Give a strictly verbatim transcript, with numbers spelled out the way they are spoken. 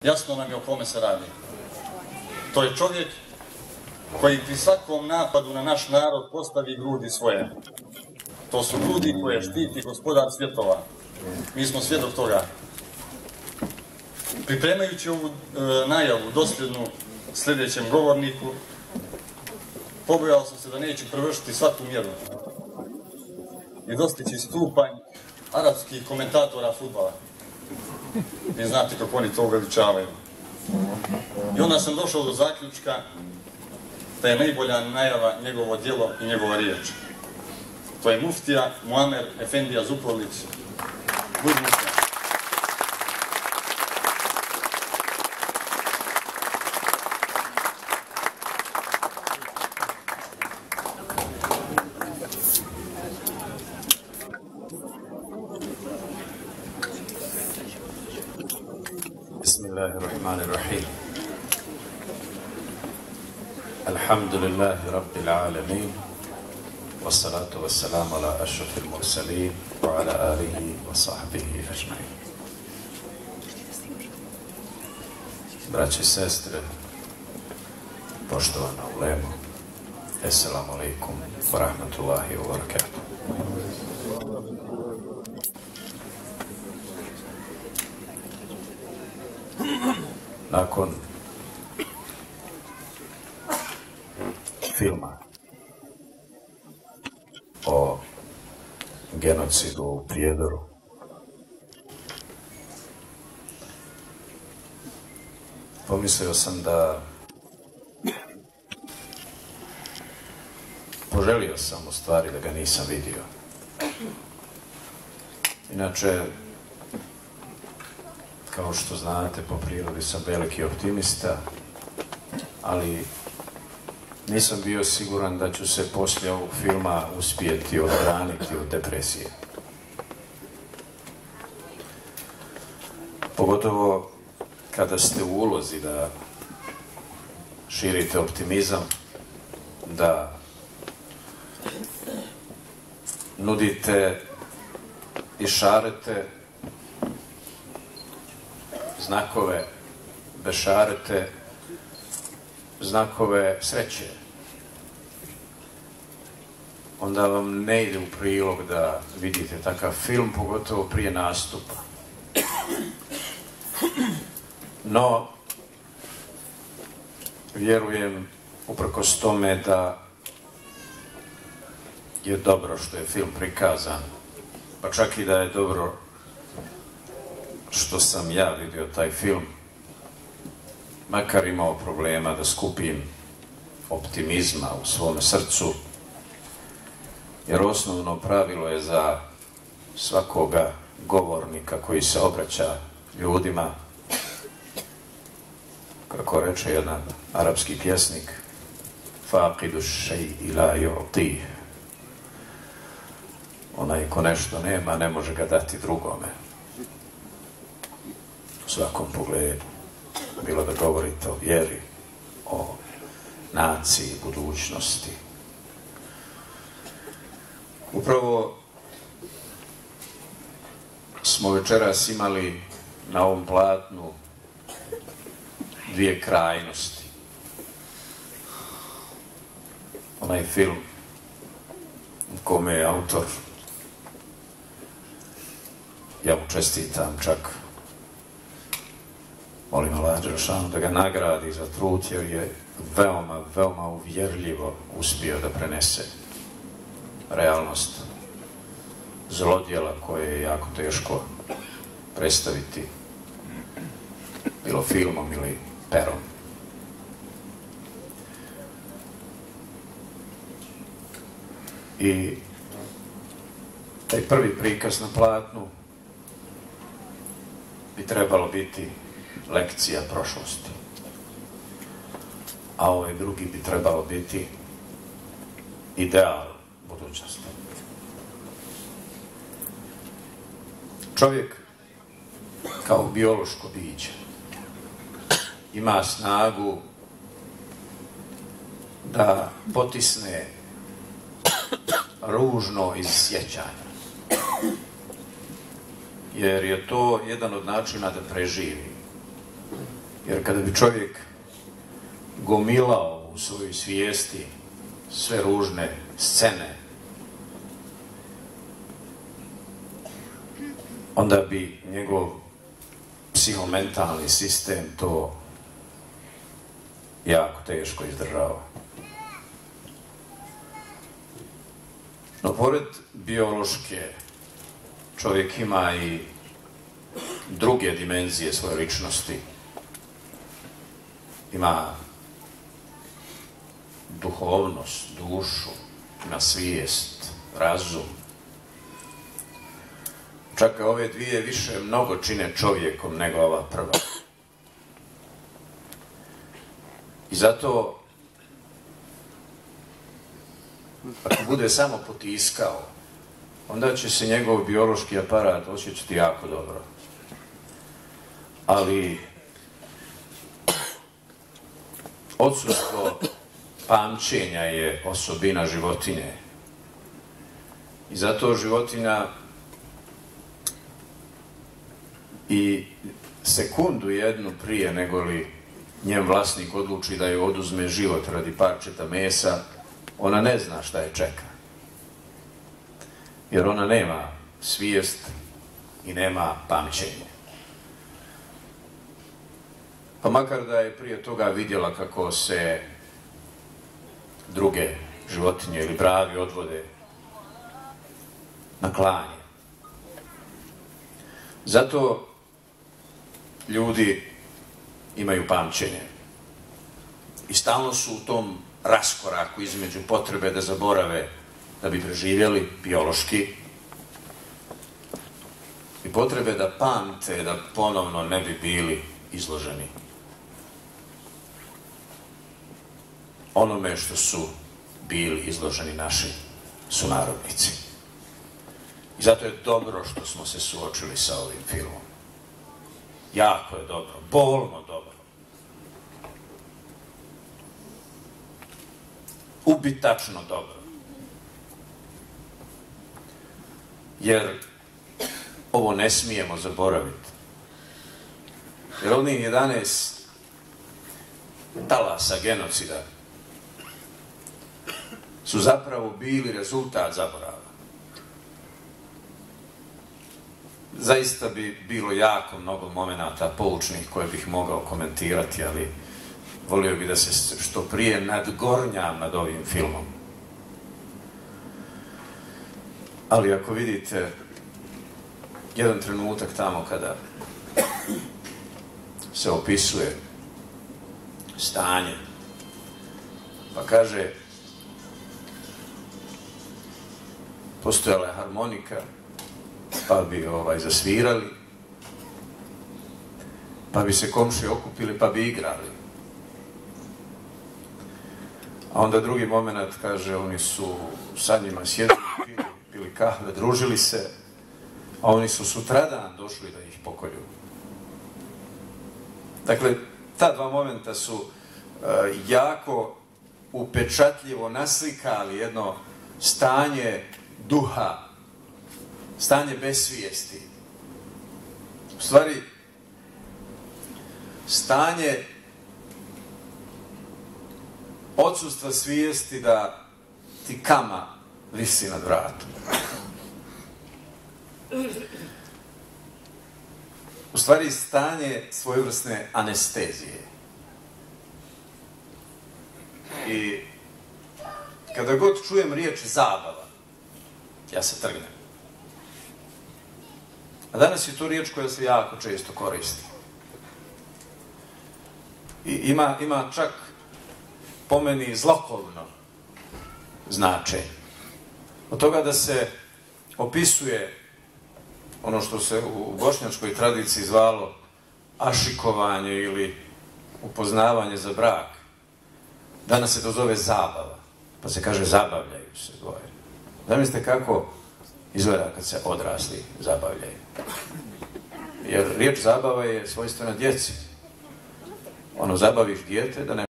Jasno nam je o kome se radi. To je čovjek koji pri svakom napadu na naš narod postavi grudi svoje. To su grudi koje štiti gospodar svjetova. Mi smo svjedok toga. Pripremajući ovu e, najavu dosljednu sljedećem govorniku, pobojao sam se da neću prevršiti svaku mjeru i dostići stupanj arapskih komentatora fudbala. Vi znate kako oni to uveličavaju. I onda sam došao do zaključka da je najbolja najava njegovo djelo i njegova riječ. To je muftija Muamer Efendija Zukorlić. Budi muftija. Bismillahirrahmanirrahim. Alhamdulillahi rabbil alamin. Wassalatu wassalamu ala ashrafil mursalin wa ala alihi wa sahbihi ajma'in. Braće i sestre, poštovana ulema, assalamu alaikum wa rahmatullahi wa barakatuh. Nakon filma o genocidu u Prijedoru, pomislio sam da poželio sam u stvari da ga nisam vidio. Inače, kao što znate, po prirodi sam veliki optimista, ali nisam bio siguran da ću se poslije ovog filma uspjeti odbraniti od depresije. Pogotovo kada ste u ulozi da širite optimizam, da nudite išarete, znakove bešarete, znakove sreće. Onda vam ne ide u prilog da vidite takav film, pogotovo prije nastupa. No, vjerujem uprkos tome da je dobro što je film prikazan, pa čak i da je dobro što sam ja vidio taj film, makar imao problema da skupim optimizma u svom srcu, jer osnovno pravilo je za svakoga govornika koji se obraća ljudima, kako reče jedan arapski pjesnik, faqidu šej'i la yu'tih. Onaj ko nešto nema, ne može ga dati drugome. U svakom pogledu, bilo da govorite o vjeri, o naciji, budućnosti. Upravo smo večeras imali na ovom platnu dvije krajnosti. Onaj film u kome je autor, ja mu čestitam, čak molim Allah Đelešanu da ga nagradi za trud, jer je veoma, veoma uvjerljivo uspio da prenese realnost zlodjela koje je jako teško predstaviti, bilo filmom ili perom. I taj prvi prikaz na platnu bi trebalo biti lekcija prošlosti, a ovaj drugi bi trebalo biti ideal budućnosti. Čovjek kao biološko biće ima snagu da potisne ružno iz sjećanja, jer je to jedan od načina da preživi. Jer kada bi čovjek gomilao u svojoj svijesti sve ružne scene, onda bi njegov psihomentalni sistem to jako teško izdržao. No, pored biološke, čovjek ima i druge dimenzije svoje ličnosti. Ima duhovnost, dušu, ima svijest, razum. Čak ove dvije više mnogo čine čovjekom nego ova prva. I zato, ako bude samo potiskao, onda će se njegov biološki aparat osjećati jako dobro. Ali odsustvo pamćenja je osobina životinje. I zato životinja i sekundu jednu prije nego li njen vlasnik odluči da joj oduzme život radi parčeta mesa, ona ne zna šta je čeka. Jer ona nema svijest i nema pamćenje. Pa makar da je prije toga vidjela kako se druge životinje ili bravi odvode na klanje. Zato ljudi imaju pamćenje. I stalno su u tom raskoraku između potrebe da zaborave da bi preživjeli biološki i potrebe da pamte da ponovno ne bi bili izloženi onome što su bili izloženi naši sunarodnici. I zato je dobro što smo se suočili sa ovim filmom. Jako je dobro, bolno dobro. Ubitačno dobro. Jer ovo ne smijemo zaboraviti. Jer onih jedanaest talasa genocida su zapravo bili rezultat zaborava. Zaista bi bilo jako mnogo momenata poučnih koje bih mogao komentirati, ali volio bih da se što prije nadgornjam nad ovim filmom. Ali ako vidite jedan trenutak tamo kada se opisuje stanje, pa kaže postojala je harmonika, pa bi ovaj, zasvirali, pa bi se komšije okupili, pa bi igrali. A onda drugi moment kaže, oni su sa njima sjedili, pili, pili kahve, družili se, a oni su sutradan došli da ih pokolju. Dakle, ta dva momenta su uh, jako upečatljivo naslikali jedno stanje duha, stanje besvijesti. U stvari, stanje odsustva svijesti da ti kama visi nad vratom. U stvari, stanje svojevrsne anestezije. I kada god čujem riječ zabava, ja se trgnem. A danas je to riječ koja se jako često koristi. I ima, ima čak po meni zlokovno značenje. Od toga da se opisuje ono što se u bošnjačkoj tradiciji zvalo ašikovanje ili upoznavanje za brak. Danas se to zove zabava. Pa se kaže zabavljaju se dvoje. Zamislite kako izgleda kad se odrasli zabavljaju. Jer riječ zabava je svojstvena djeci. Ono, zabaviš dijete da ne